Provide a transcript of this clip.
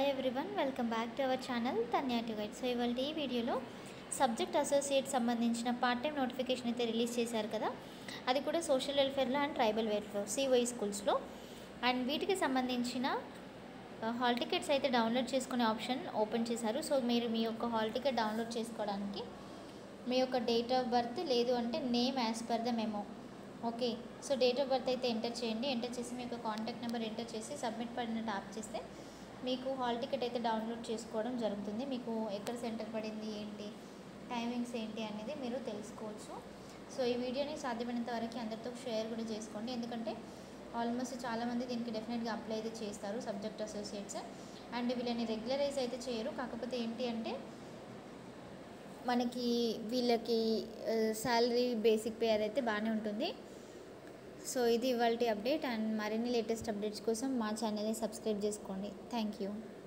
Hi everyone, welcome back to our channel Tanya to guide. So ఇవాళ ఈ వీడియోలో subject associate సంబంధించిన పార్ట్ టైం నోటిఫికేషన్ అయితే రిలీజ్ చేశారు కదా. అది కూడా సోషల్ వెల్ఫేర్లో అండ్ ట్రైబల్ వెల్ఫేర్ సివై స్కూల్స్లో. అండ్ వీటికి సంబంధించిన హాల్ టికెట్స్ అయితే డౌన్లోడ్ చేసుకునే ఆప్షన్ ఓపెన్ చేశారు. సో మీరు మీ యొక్క హాల్ టికెట్ డౌన్లోడ్ చేసుకోవడానికి మీ యొక్క డేట్ ఆఫ్ బర్త్ లేదు అంటే name as per the memo. Okay, so date of birth అయితే ఎంటర్ చేయండి. ఎంటర్ చేసి మీ యొక్క కాంటాక్ట్ నెంబర్ ఎంటర్ చేసి సబ్మిట్ పడిన ట్యాప్ చేస్తే మీకు హాల్ టికెట్ అయితే డౌన్లోడ్ చేసుకోవడం జరుగుతుంది. మీకు ఎక్కడ సెంటర్ పడింది ఏంటి, టైమింగ్స్ ఏంటి అనేది మీరు తెలుసుకోవచ్చు. సో ఈ వీడియోని సాధ్యమైనంత వరకు అందరితో షేర్ కూడా చేసుకోండి, ఎందుకంటే ఆల్మోస్ట్ చాలామంది దీనికి డెఫినెట్గా అప్లై అయితే చేస్తారు సబ్జెక్ట్ అసోసియేట్స్. అండ్ వీళ్ళని రెగ్యులరైజ్ అయితే చేయరు, కాకపోతే ఏంటి అంటే మనకి వీళ్ళకి శాలరీ బేసిక్ పే అయితే బాగానే ఉంటుంది. సో ఇది ఇవాల్టి అప్డేట్. అండ్ మరిన్ని లేటెస్ట్ అప్డేట్స్ కోసం మా ఛానల్ని సబ్స్క్రైబ్ చేసుకోండి. Thank you.